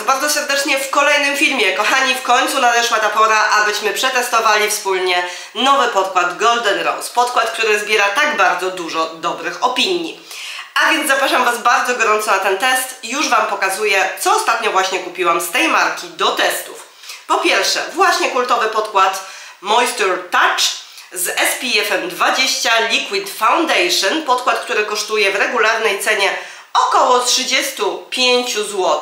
Was bardzo serdecznie w kolejnym filmie. Kochani, w końcu nadeszła ta pora, abyśmy przetestowali wspólnie nowy podkład Golden Rose. Podkład, który zbiera tak bardzo dużo dobrych opinii. A więc zapraszam Was bardzo gorąco na ten test. Już Wam pokazuję, co ostatnio właśnie kupiłam z tej marki do testów. Po pierwsze, właśnie kultowy podkład Moisture Touch z SPF-em 20 Liquid Foundation. Podkład, który kosztuje w regularnej cenie około 35 zł.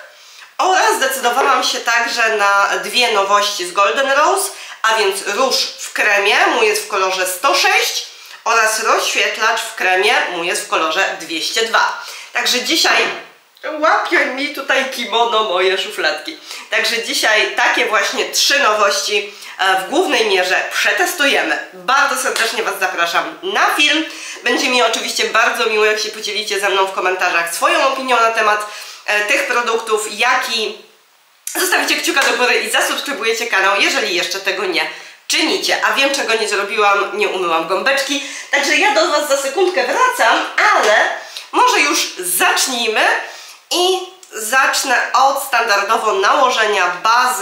Oraz zdecydowałam się także na dwie nowości z Golden Rose, a więc róż w kremie, mój jest w kolorze 106 oraz rozświetlacz w kremie, mój jest w kolorze 202. Także dzisiaj łapią mi tutaj kimono moje szufladki. Także dzisiaj takie właśnie trzy nowości w głównej mierze przetestujemy. Bardzo serdecznie Was zapraszam na film. Będzie mi oczywiście bardzo miło, jak się podzielicie ze mną w komentarzach swoją opinią na temat tych produktów, jak i zostawicie kciuka do góry i zasubskrybujecie kanał, jeżeli jeszcze tego nie czynicie. A wiem, czego nie zrobiłam, nie umyłam gąbeczki, także ja do Was za sekundkę wracam, ale może już zacznijmy i zacznę od standardowo nałożenia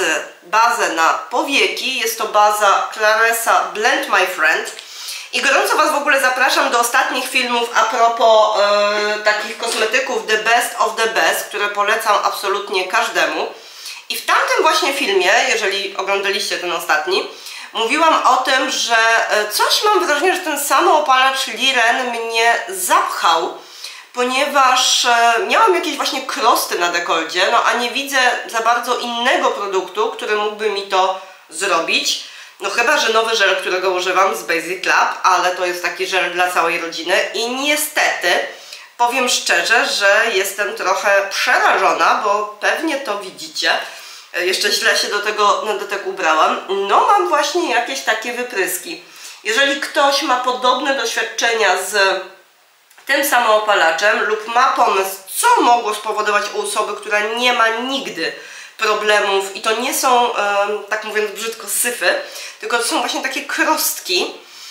bazy na powieki. Jest to baza Claresa Blend My Friend. I gorąco Was w ogóle zapraszam do ostatnich filmów a propos takich kosmetyków The Best of the Best, które polecam absolutnie każdemu. I w tamtym właśnie filmie, jeżeli oglądaliście ten ostatni, mówiłam o tym, że coś mam wrażenie, że ten samoopalacz Liren mnie zapchał, ponieważ miałam jakieś właśnie krosty na dekolcie, no a nie widzę za bardzo innego produktu, który mógłby mi to zrobić. No chyba, że nowy żel, którego używam z Basic Lab, ale to jest taki żel dla całej rodziny i niestety powiem szczerze, że jestem trochę przerażona, bo pewnie to widzicie. Jeszcze źle się do tego na dotek ubrałam. No mam właśnie jakieś takie wypryski. Jeżeli ktoś ma podobne doświadczenia z tym samoopalaczem lub ma pomysł, co mogło spowodować u osoby, która nie ma nigdy problemów i to nie są, tak mówiąc brzydko, syfy, tylko to są właśnie takie krostki.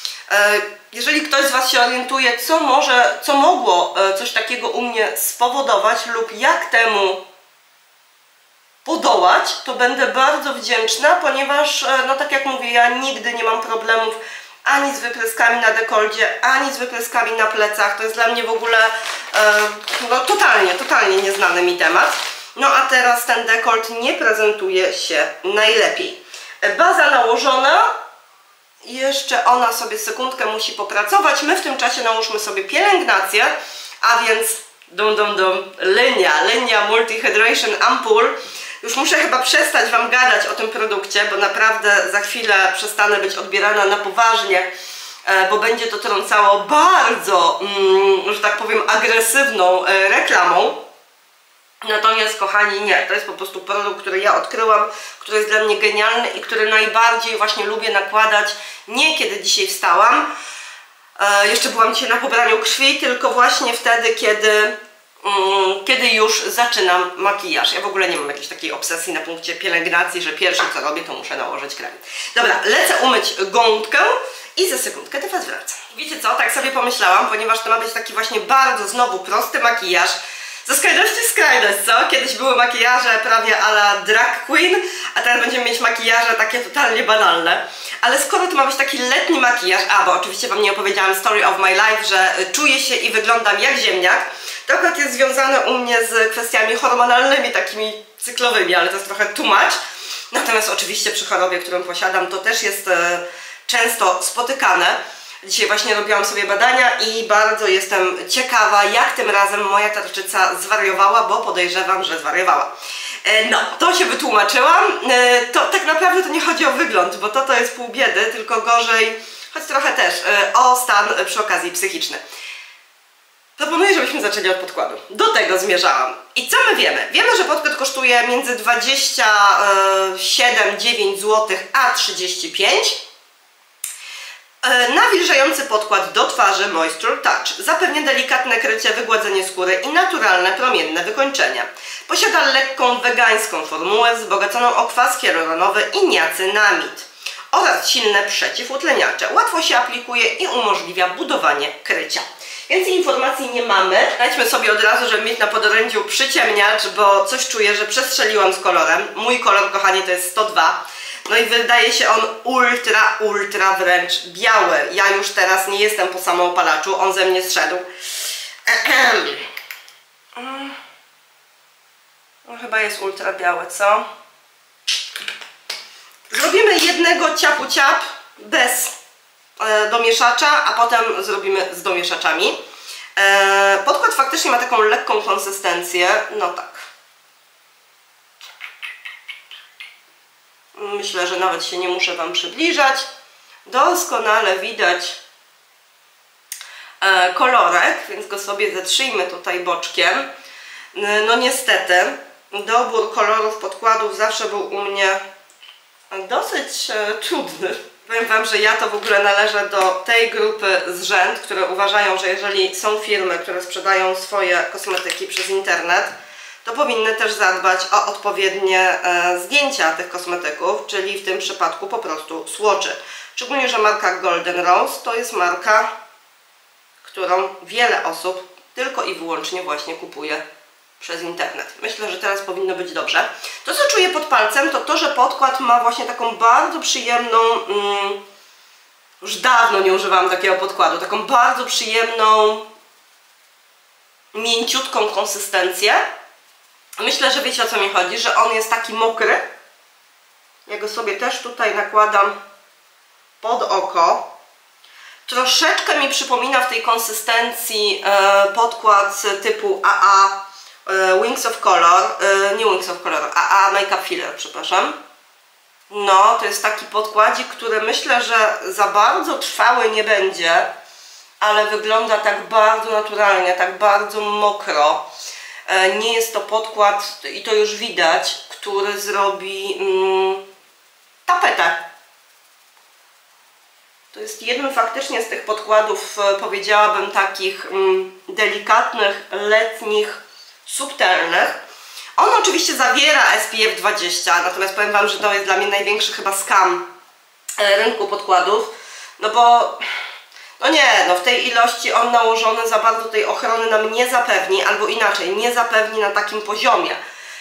Jeżeli ktoś z Was się orientuje, co mogło coś takiego u mnie spowodować lub jak temu podołać, to będę bardzo wdzięczna, ponieważ, no tak jak mówię, ja nigdy nie mam problemów ani z wypryskami na dekolcie, ani z wypryskami na plecach. To jest dla mnie w ogóle no, totalnie nieznany mi temat. No a teraz ten dekolt nie prezentuje się najlepiej. Baza nałożona, jeszcze ona sobie sekundkę musi popracować. My w tym czasie nałóżmy sobie pielęgnację, a więc Lenia Multi Hydration Ampoule. Już muszę chyba przestać Wam gadać o tym produkcie, bo naprawdę za chwilę przestanę być odbierana na poważnie, bo będzie to trącało bardzo, że tak powiem, agresywną reklamą. Natomiast kochani, nie, to jest po prostu produkt, który ja odkryłam, który jest dla mnie genialny i który najbardziej właśnie lubię nakładać nie kiedy dzisiaj wstałam, jeszcze byłam dzisiaj na pobraniu krwi, tylko właśnie wtedy, kiedy już zaczynam makijaż. Ja w ogóle nie mam jakiejś takiej obsesji na punkcie pielęgnacji, że pierwsze co robię, to muszę nałożyć krem. Dobra, lecę umyć gąbkę i za sekundkę do Was wracam. Wiecie co, tak sobie pomyślałam, ponieważ to ma być taki właśnie bardzo znowu prosty makijaż. Ze skrajności w skrajność, co? Kiedyś były makijaże prawie a la drag queen, a teraz będziemy mieć makijaże takie totalnie banalne. Ale skoro to ma być taki letni makijaż, bo oczywiście Wam nie opowiedziałam story of my life, że czuję się i wyglądam jak ziemniak, to akurat jest związane u mnie z kwestiami hormonalnymi, takimi cyklowymi, ale to jest trochę too much. Natomiast oczywiście przy chorobie, którą posiadam, to też jest często spotykane. Dzisiaj właśnie robiłam sobie badania i bardzo jestem ciekawa, jak tym razem moja tarczyca zwariowała, bo podejrzewam, że zwariowała. No, to się wytłumaczyłam. To tak naprawdę to nie chodzi o wygląd, bo to jest pół biedy, tylko gorzej, choć trochę też, o stan przy okazji psychiczny. Proponuję, żebyśmy zaczęli od podkładu. Do tego zmierzałam. I co my wiemy? Wiemy, że podkład kosztuje między 27-9 zł a 35. Nawilżający podkład do twarzy Moisture Touch zapewnia delikatne krycie, wygładzenie skóry i naturalne, promienne wykończenia. Posiada lekką, wegańską formułę wzbogaconą o kwas hialuronowy i niacynamid oraz silne przeciwutleniacze. Łatwo się aplikuje i umożliwia budowanie krycia. Więcej informacji nie mamy. Znajdźmy sobie od razu, żeby mieć na podorędziu przyciemniacz, bo coś czuję, że przestrzeliłam z kolorem. Mój kolor, kochani, to jest 102. No i wydaje się on ultra wręcz biały. Ja już teraz nie jestem po samoopalaczu, on ze mnie zszedł. No chyba jest ultra białe, co? Zrobimy jednego ciapu-ciap bez domieszacza, a potem zrobimy z domieszaczami. Podkład faktycznie ma taką lekką konsystencję, no tak. Myślę, że nawet się nie muszę Wam przybliżać. Doskonale widać kolorek, więc go sobie zetrzyjmy tutaj boczkiem. No niestety, dobór kolorów podkładów zawsze był u mnie dosyć trudny. Powiem Wam, że ja to w ogóle należę do tej grupy zrzęd, które uważają, że jeżeli są firmy, które sprzedają swoje kosmetyki przez internet, to powinny też zadbać o odpowiednie zdjęcia tych kosmetyków, czyli w tym przypadku po prostu swatchy. Szczególnie, że marka Golden Rose to jest marka, którą wiele osób tylko i wyłącznie właśnie kupuje przez internet. Myślę, że teraz powinno być dobrze. To, co czuję pod palcem, to to, że podkład ma właśnie taką bardzo przyjemną, już dawno nie używałam takiego podkładu, taką bardzo przyjemną, mięciutką konsystencję. Myślę, że wiecie, o co mi chodzi, że on jest taki mokry. Ja go sobie też tutaj nakładam pod oko. Troszeczkę mi przypomina w tej konsystencji podkład typu AA Wings of Color, nie Wings of Color, AA Makeup Filler, przepraszam. No, to jest taki podkładzik, który myślę, że za bardzo trwały nie będzie, ale wygląda tak bardzo naturalnie, tak bardzo mokro. Nie jest to podkład, i to już widać, który zrobi tapetę. To jest jeden faktycznie z tych podkładów, powiedziałabym, takich delikatnych, letnich, subtelnych. On oczywiście zawiera SPF 20, natomiast powiem Wam, że to jest dla mnie największy chyba skam rynku podkładów, no bo no nie, no w tej ilości on nałożony za bardzo tej ochrony nam nie zapewni, albo inaczej, nie zapewni na takim poziomie,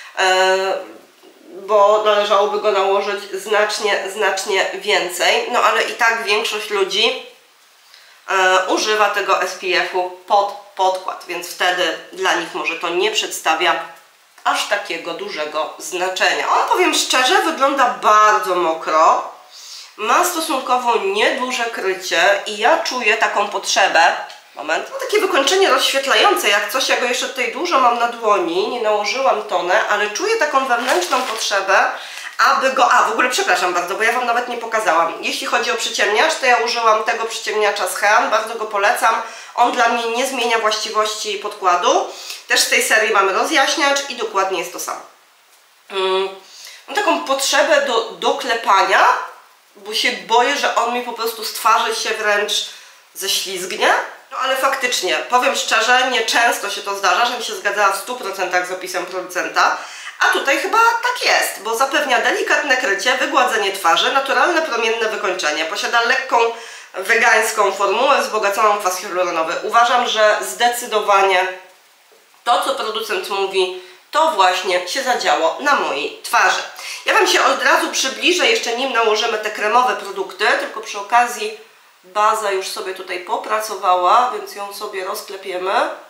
bo należałoby go nałożyć znacznie więcej, no ale i tak większość ludzi używa tego SPF-u pod podkład, więc wtedy dla nich może to nie przedstawia aż takiego dużego znaczenia. On, powiem szczerze, wygląda bardzo mokro, ma stosunkowo nieduże krycie i ja czuję taką potrzebę, moment, no takie wykończenie rozświetlające, jak coś, ja go jeszcze tutaj dużo mam na dłoni, nie nałożyłam tonę, ale czuję taką wewnętrzną potrzebę, aby go, w ogóle przepraszam bardzo, bo ja Wam nawet nie pokazałam. Jeśli chodzi o przyciemniacz, to ja użyłam tego przyciemniacza z Hean, bardzo go polecam. On dla mnie nie zmienia właściwości podkładu. Też z tej serii mamy rozjaśniacz i dokładnie jest to samo. Mam taką potrzebę do doklepania, bo się boję, że on mi po prostu z twarzy się wręcz ześlizgnie. No ale faktycznie, powiem szczerze, nieczęsto się to zdarza, żebym się zgadzała w 100% z opisem producenta. A tutaj chyba tak jest, bo zapewnia delikatne krycie, wygładzenie twarzy, naturalne promienne wykończenie. Posiada lekką wegańską formułę wzbogaconą w kwas hialuronowy. Uważam, że zdecydowanie to, co producent mówi, to właśnie się zadziało na mojej twarzy. Ja Wam się od razu przybliżę, jeszcze nim nałożymy te kremowe produkty, tylko przy okazji baza już sobie tutaj popracowała, więc ją sobie rozklepiemy.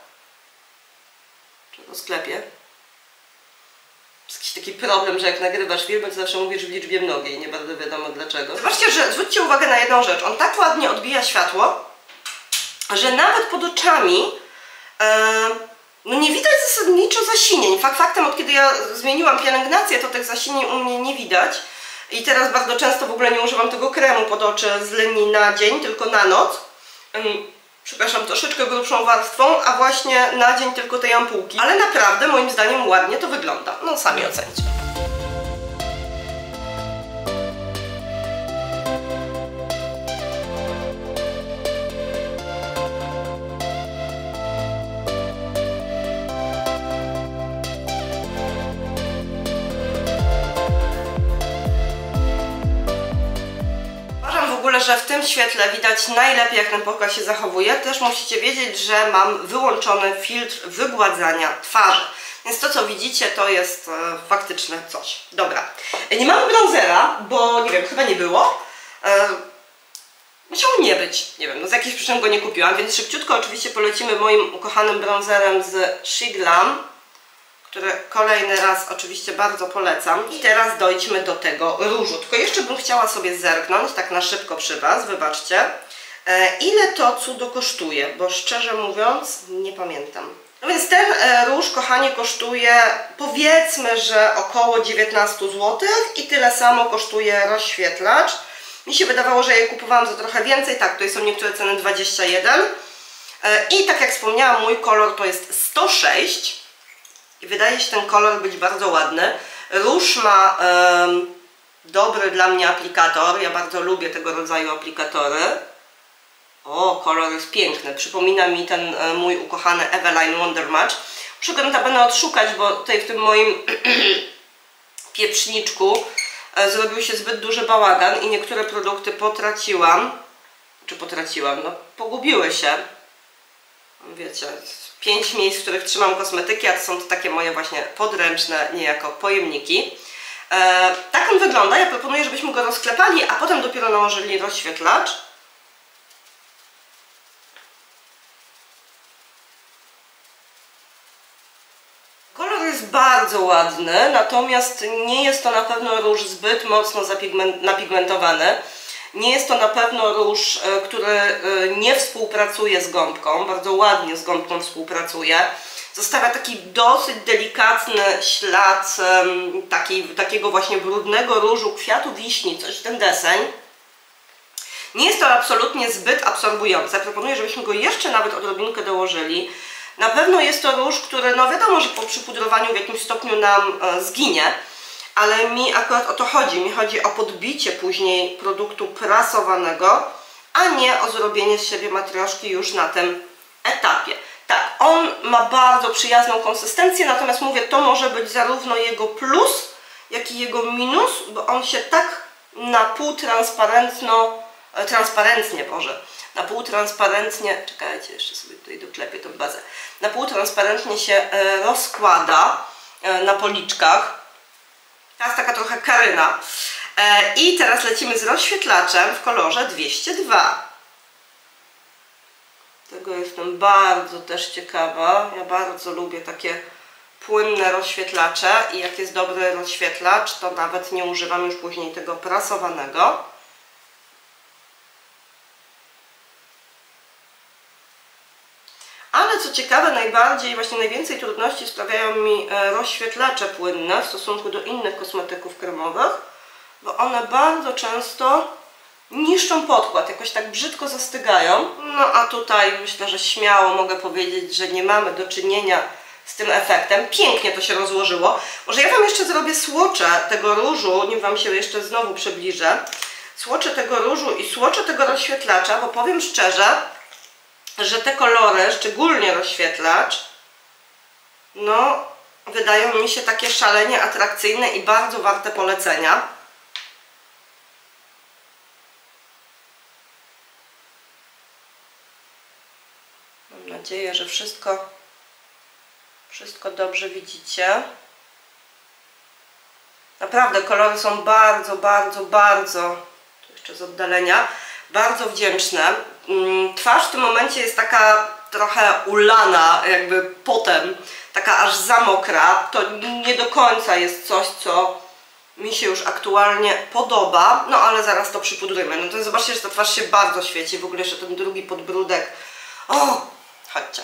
Czy rozklepię? Jest jakiś taki problem, że jak nagrywasz film, to zawsze mówisz w liczbie mnogiej, nie bardzo wiadomo dlaczego. Zobaczcie, że zwróćcie uwagę na jedną rzecz. On tak ładnie odbija światło, że nawet pod oczami no nie widać zasadniczo zasinień. Faktem, od kiedy ja zmieniłam pielęgnację, to tych zasinień u mnie nie widać. I teraz bardzo często w ogóle nie używam tego kremu pod oczy z linii na dzień, tylko na noc. Przepraszam, troszeczkę grubszą warstwą, a właśnie na dzień tylko tej ampułki. Ale naprawdę, moim zdaniem, ładnie to wygląda. No, sami ocencie. że w tym świetle widać najlepiej, jak ten podkład się zachowuje. Też musicie wiedzieć, że mam wyłączony filtr wygładzania twarzy. Więc to, co widzicie, to jest faktyczne coś. Dobra. Nie mamy bronzera, bo nie wiem, chyba nie było. Musiało nie być. Nie wiem, no z jakichś przyczyn go nie kupiłam, więc szybciutko oczywiście polecimy moim ukochanym bronzerem z She Glam, który kolejny raz oczywiście bardzo polecam. I teraz dojdźmy do tego różu. Tylko jeszcze bym chciała sobie zerknąć, tak na szybko przy Was, wybaczcie, ile to cudo kosztuje, bo szczerze mówiąc nie pamiętam. No więc ten róż, kochani, kosztuje powiedzmy, że około 19 zł i tyle samo kosztuje rozświetlacz. Mi się wydawało, że ja je kupowałam za trochę więcej. Tak, tutaj są niektóre ceny 21. I tak jak wspomniałam, mój kolor to jest 106. I wydaje się ten kolor być bardzo ładny. Róż ma dobry dla mnie aplikator. Ja bardzo lubię tego rodzaju aplikatory. O, kolor jest piękny. Przypomina mi ten mój ukochany Eveline Wonder Match. Muszę go notabene odszukać, bo tutaj w tym moim pieprzniczku zrobił się zbyt duży bałagan i niektóre produkty potraciłam. Czy potraciłam? No, pogubiły się. Wiecie, 5 miejsc, w których trzymam kosmetyki, a to są to takie moje właśnie podręczne niejako pojemniki. Tak on wygląda. Ja proponuję, żebyśmy go rozklepali, a potem dopiero nałożyli rozświetlacz. Kolor jest bardzo ładny, natomiast nie jest to na pewno róż zbyt mocno napigmentowany. Nie jest to na pewno róż, który nie współpracuje z gąbką, bardzo ładnie z gąbką współpracuje. Zostawia taki dosyć delikatny ślad takiego właśnie brudnego różu, kwiatu wiśni, coś w ten deseń. Nie jest to absolutnie zbyt absorbujące. Proponuję, żebyśmy go jeszcze nawet odrobinkę dołożyli. Na pewno jest to róż, który, no wiadomo, że po przypudrowaniu w jakimś stopniu nam zginie, ale mi akurat o to chodzi. Mi chodzi o podbicie później produktu prasowanego, a nie o zrobienie z siebie matrioszki już na tym etapie. Tak, on ma bardzo przyjazną konsystencję, natomiast mówię, to może być zarówno jego plus, jak i jego minus, bo on się tak na pół transparentnie, czekajcie, jeszcze sobie tutaj doklepię tą bazę, na pół transparentnie się rozkłada na policzkach. Teraz taka trochę karyna. I teraz lecimy z rozświetlaczem w kolorze 202. Tego jestem bardzo też ciekawa. Ja bardzo lubię takie płynne rozświetlacze i jak jest dobry rozświetlacz, to nawet nie używam już później tego prasowanego. Ale co ciekawe, najwięcej trudności sprawiają mi rozświetlacze płynne w stosunku do innych kosmetyków kremowych, bo one bardzo często niszczą podkład, jakoś tak brzydko zastygają. No a tutaj myślę, że śmiało mogę powiedzieć, że nie mamy do czynienia z tym efektem. Pięknie to się rozłożyło. Może ja Wam jeszcze zrobię swatche tego różu, nim Wam się jeszcze znowu przybliżę. Swatche tego różu i swatche tego rozświetlacza, bo powiem szczerze, że te kolory, szczególnie rozświetlacz, no wydają mi się takie szalenie atrakcyjne i bardzo warte polecenia. Mam nadzieję, że wszystko dobrze widzicie. Naprawdę kolory są bardzo, tu jeszcze z oddalenia, bardzo wdzięczne. Twarz w tym momencie jest taka trochę ulana jakby potem, taka aż za mokra. To nie do końca jest coś, co mi się już aktualnie podoba, no ale zaraz to przypudrujemy. No to zobaczcie, że ta twarz się bardzo świeci, w ogóle jeszcze ten drugi podbródek. O, chodźcie.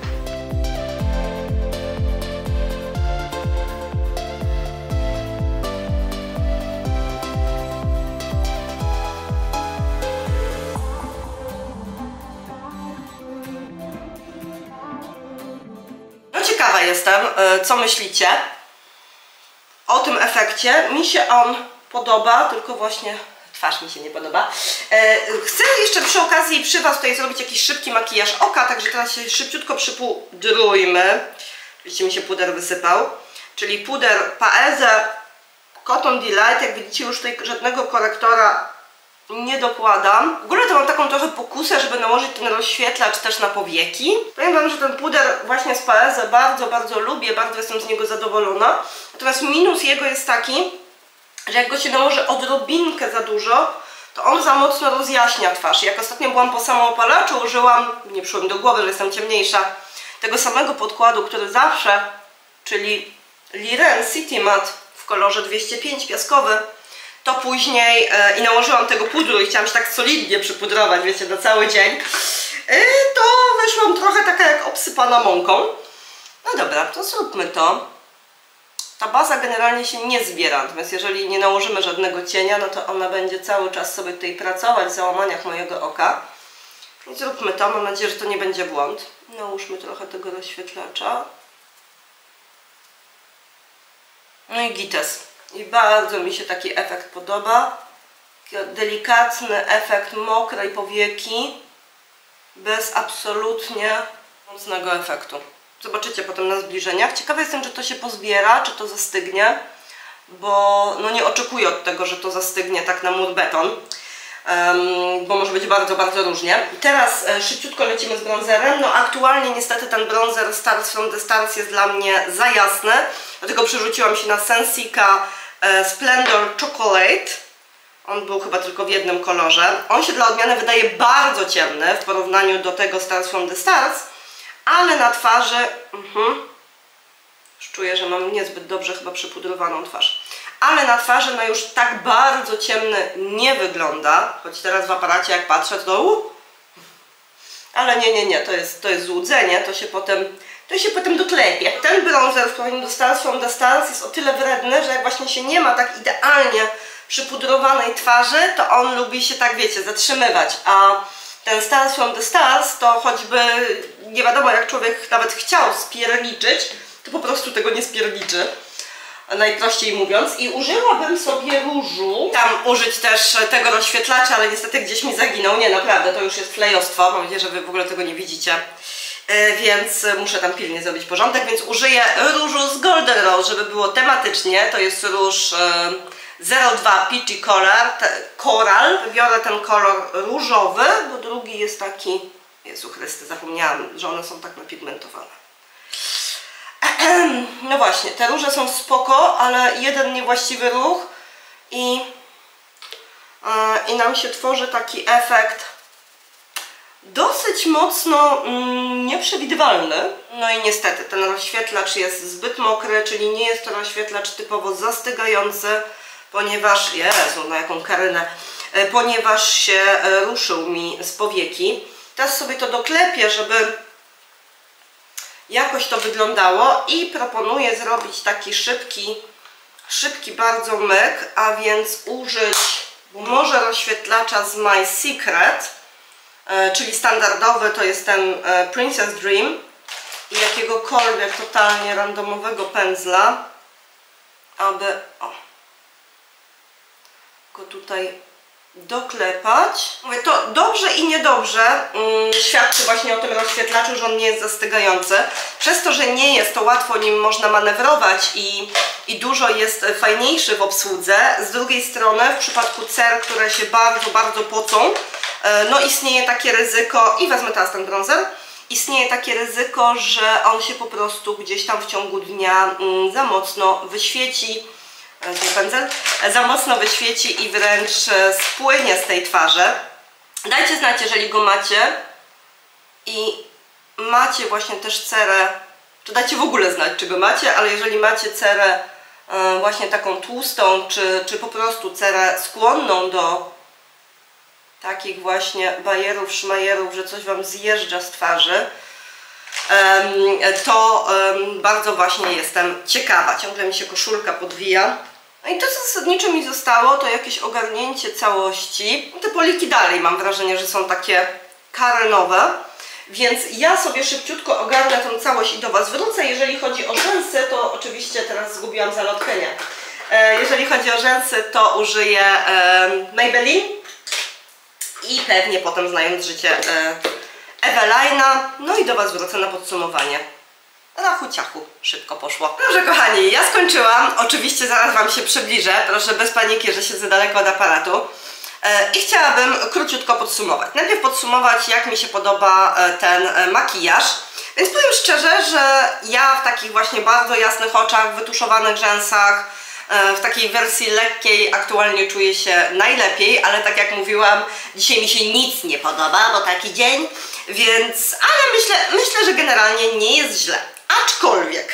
Ciekawa jestem, co myślicie o tym efekcie. Mi się on podoba, tylko właśnie twarz mi się nie podoba. Chcę jeszcze przy okazji przy Was tutaj zrobić jakiś szybki makijaż oka, także teraz się szybciutko przypudrujmy. Oczywiście mi się puder wysypał. Czyli puder Paese Cotton Delight. Jak widzicie, już tutaj żadnego korektora nie dokładam. W ogóle to mam taką trochę pokusę, żeby nałożyć ten rozświetlacz też na powieki. Powiem wam, że ten puder właśnie z Paese bardzo, bardzo lubię, bardzo jestem z niego zadowolona. Natomiast minus jego jest taki, że jak go się nałoży odrobinkę za dużo, to on za mocno rozjaśnia twarz. Jak ostatnio byłam po samoopalaczu, użyłam, nie przyszło mi do głowy, że jestem ciemniejsza, tego samego podkładu, który zawsze, czyli Liren City Matte w kolorze 205 piaskowy, to później i nałożyłam tego pudru i chciałam się tak solidnie przypudrować, wiecie, na cały dzień, to wyszłam trochę taka jak obsypana mąką. No dobra, to zróbmy to. Ta baza generalnie się nie zbiera, natomiast jeżeli nie nałożymy żadnego cienia, no to ona będzie cały czas sobie tutaj pracować w załamaniach mojego oka. I zróbmy to, mam nadzieję, że to nie będzie błąd. Nałóżmy trochę tego rozświetlacza. No i gites. I bardzo mi się taki efekt podoba. Taki delikatny efekt mokrej powieki, bez absolutnie mocnego efektu. Zobaczycie potem na zbliżeniach. Ciekawa jestem, czy to się pozbiera, czy to zastygnie, bo no nie oczekuję od tego, że to zastygnie tak na mur beton, bo może być bardzo, bardzo różnie. I teraz szybciutko lecimy z bronzerem. No aktualnie niestety ten bronzer Stars from the Stars jest dla mnie za jasny, dlatego przerzuciłam się na Sensica Splendor Chocolate. On był chyba tylko w jednym kolorze. On się dla odmiany wydaje bardzo ciemny w porównaniu do tego Stars from the Stars, ale na twarzy już czuję, że mam niezbyt dobrze chyba przypudrowaną twarz. Ale na twarzy no już tak bardzo ciemny nie wygląda, choć teraz w aparacie jak patrzę to ale nie, to jest złudzenie, to się potem doklepie. Ten bronzer w porównaniu do Stars from the Stars jest o tyle wredny, że jak właśnie się nie ma tak idealnie przypudrowanej twarzy, to on lubi się tak, wiecie, zatrzymywać, a ten Stars from the Stars to choćby nie wiadomo jak człowiek nawet chciał spierniczyć, to po prostu tego nie spierniczy, najprościej mówiąc. I użyłabym sobie różu, tam użyć też tego rozświetlacza, ale niestety gdzieś mi zaginął, nie naprawdę, to już jest flejostwo, mam nadzieję, że wy w ogóle tego nie widzicie, więc muszę tam pilnie zrobić porządek, więc użyję różu z Golden Rose, żeby było tematycznie. To jest róż 02 Peachy Coral. Wybiorę ten kolor różowy, bo drugi jest taki, Jezu Chryste, zapomniałam, że one są tak napigmentowane. No właśnie, te róże są spoko, ale jeden niewłaściwy ruch i nam się tworzy taki efekt dosyć mocno nieprzewidywalny. No i niestety ten rozświetlacz jest zbyt mokry, czyli nie jest to rozświetlacz typowo zastygający, ponieważ, Jezu, na jaką karynę, ponieważ się ruszył mi z powieki. Teraz sobie to doklepię, żeby jakoś to wyglądało i proponuję zrobić taki szybki bardzo myk, a więc użyć może rozświetlacza z My Secret, czyli standardowy, to jest ten Princess Dream, i jakiegokolwiek totalnie randomowego pędzla, aby go tutaj doklepać. Mówię, to dobrze i niedobrze świadczy właśnie o tym rozświetlaczu, że on nie jest zastygający. Przez to, że nie jest, to łatwo nim można manewrować i dużo jest fajniejszy w obsłudze. Z drugiej strony w przypadku cer, które się bardzo, bardzo pocą, no istnieje takie ryzyko, i wezmę teraz ten bronzer, istnieje takie ryzyko, że on się po prostu gdzieś tam w ciągu dnia za mocno wyświeci, pędzel, za mocno wyświeci i wręcz spłynie z tej twarzy. Dajcie znać, jeżeli go macie i macie właśnie też cerę, czy dajcie w ogóle znać, czy go macie, ale jeżeli macie cerę właśnie taką tłustą, czy po prostu cerę skłonną do takich właśnie bajerów, szmajerów, że coś wam zjeżdża z twarzy, to bardzo właśnie jestem ciekawa. Ciągle mi się koszulka podwija. No i to, co zasadniczo mi zostało, to jakieś ogarnięcie całości. Te poliki dalej mam wrażenie, że są takie karenowe, więc ja sobie szybciutko ogarnę tą całość i do was wrócę. Jeżeli chodzi o rzęsy, to oczywiście teraz zgubiłam zalotkę, nie. Jeżeli chodzi o rzęsy, to użyję Maybelline i pewnie potem, znając życie, Eveline'a. No i do was wrócę na podsumowanie. Rachu ciachu, szybko poszło. Dobrze kochani, ja skończyłam. Oczywiście zaraz wam się przybliżę. Proszę bez paniki, że siedzę daleko od aparatu. I chciałabym króciutko podsumować. Najpierw podsumować, jak mi się podoba ten makijaż. Więc powiem szczerze, że ja w takich właśnie bardzo jasnych oczach, wytuszowanych rzęsach, w takiej wersji lekkiej aktualnie czuję się najlepiej, ale tak jak mówiłam, dzisiaj mi się nic nie podoba, bo taki dzień, więc, ale myślę, że generalnie nie jest źle. Aczkolwiek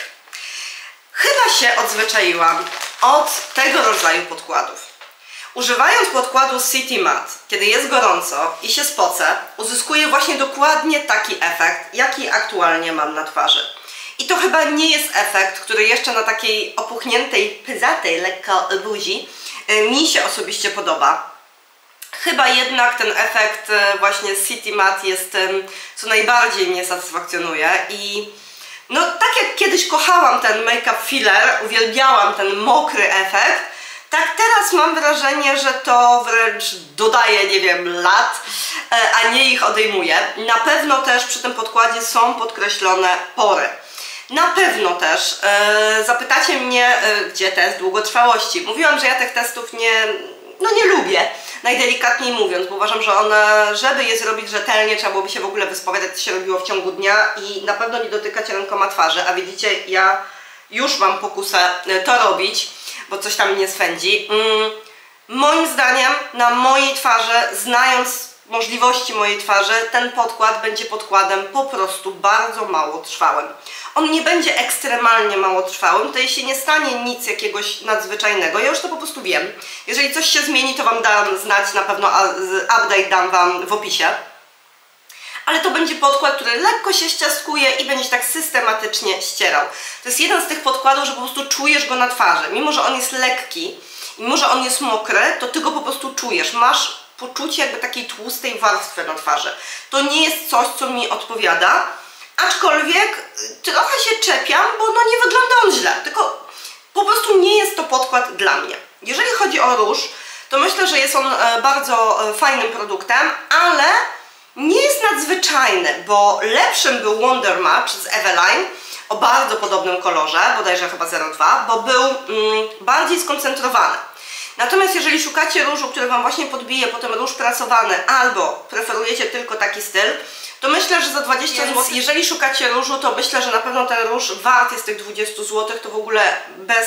chyba się odzwyczaiłam od tego rodzaju podkładów. Używając podkładu City Matte, kiedy jest gorąco i się spocę, uzyskuję właśnie dokładnie taki efekt, jaki aktualnie mam na twarzy. I to chyba nie jest efekt, który jeszcze na takiej opuchniętej, pyzatej lekko buzi mi się osobiście podoba. Chyba jednak ten efekt właśnie City Matte jest tym, co najbardziej mnie satysfakcjonuje i no tak jak kiedyś kochałam ten make-up filler, uwielbiałam ten mokry efekt, tak teraz mam wrażenie, że to wręcz dodaje, nie wiem, lat, a nie ich odejmuje. Na pewno też przy tym podkładzie są podkreślone pory. Na pewno też zapytacie mnie, gdzie test długotrwałości. Mówiłam, że ja tych testów nie lubię, najdelikatniej mówiąc, bo uważam, że one, żeby je zrobić rzetelnie, trzeba byłoby się w ogóle wyspowiadać, to się robiło w ciągu dnia i na pewno nie dotykać rękoma twarzy, a widzicie, ja już mam pokusę to robić, bo coś tam mnie swędzi. Moim zdaniem na mojej twarzy, znając możliwości mojej twarzy, ten podkład będzie podkładem po prostu bardzo mało trwałym. On nie będzie ekstremalnie mało trwałym, tutaj się nie stanie nic jakiegoś nadzwyczajnego, ja już to po prostu wiem. Jeżeli coś się zmieni, to Wam dam znać, na pewno update dam Wam w opisie. Ale to będzie podkład, który lekko się ściaskuje i będzie tak systematycznie ścierał. To jest jeden z tych podkładów, że po prostu czujesz go na twarzy. Mimo że on jest lekki, mimo że on jest mokry, to Ty go po prostu czujesz. Masz poczucie jakby takiej tłustej warstwy na twarzy. To nie jest coś, co mi odpowiada, aczkolwiek trochę się czepiam, bo no nie wygląda on źle, tylko po prostu nie jest to podkład dla mnie. Jeżeli chodzi o róż, to myślę, że jest on bardzo fajnym produktem, ale nie jest nadzwyczajny, bo lepszym był Wonder Match z Eveline o bardzo podobnym kolorze, bodajże chyba 02, bo był bardziej skoncentrowany. Natomiast jeżeli szukacie różu, który Wam właśnie podbije, potem róż pracowany, albo preferujecie tylko taki styl, to myślę, że za 20 zł, jeżeli szukacie różu, to myślę, że na pewno ten róż wart jest tych 20 zł, to w ogóle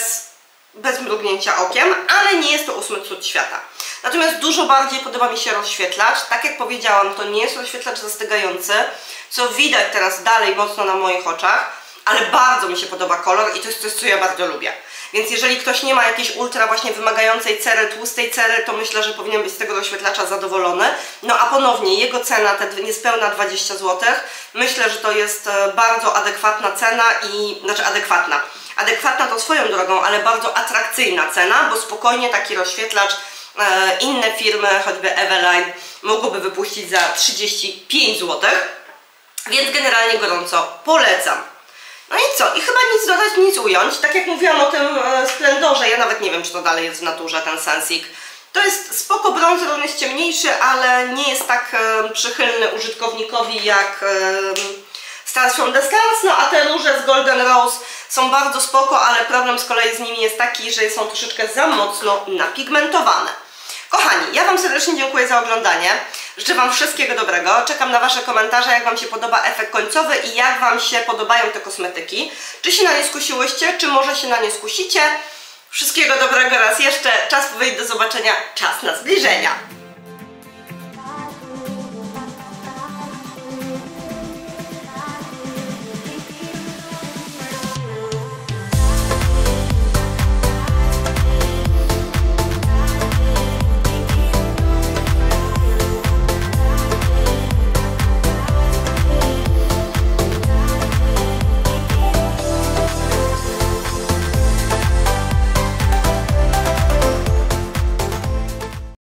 bez mrugnięcia okiem, ale nie jest to 8 cud świata. Natomiast dużo bardziej podoba mi się rozświetlacz. Tak jak powiedziałam, to nie jest rozświetlacz zastygający, co widać teraz dalej mocno na moich oczach, ale bardzo mi się podoba kolor i to jest coś, co ja bardzo lubię. Więc jeżeli ktoś nie ma jakiejś ultra właśnie wymagającej cery, tłustej cery, to myślę, że powinien być z tego rozświetlacza zadowolony. No a ponownie, jego cena, te niespełna 20 zł, myślę, że to jest bardzo adekwatna cena i, znaczy adekwatna to swoją drogą, ale bardzo atrakcyjna cena, bo spokojnie taki rozświetlacz inne firmy, choćby Eveline, mogłyby wypuścić za 35 zł, więc generalnie gorąco polecam. No i co? I chyba nic dodać, nic ująć. Tak jak mówiłam o tym Splendorze, ja nawet nie wiem, czy to dalej jest w naturze, ten Sensic. To jest spoko bronzer, on jest ciemniejszy, ale nie jest tak przychylny użytkownikowi jak Stars from the Stars. No a te róże z Golden Rose są bardzo spoko, ale problem z kolei z nimi jest taki, że są troszeczkę za mocno napigmentowane. Kochani, ja Wam serdecznie dziękuję za oglądanie. Życzę Wam wszystkiego dobrego. Czekam na Wasze komentarze, jak Wam się podoba efekt końcowy i jak Wam się podobają te kosmetyki. Czy się na nie skusiłyście, czy może się na nie skusicie. Wszystkiego dobrego raz jeszcze. Czas powiedzieć do zobaczenia. Czas na zbliżenia.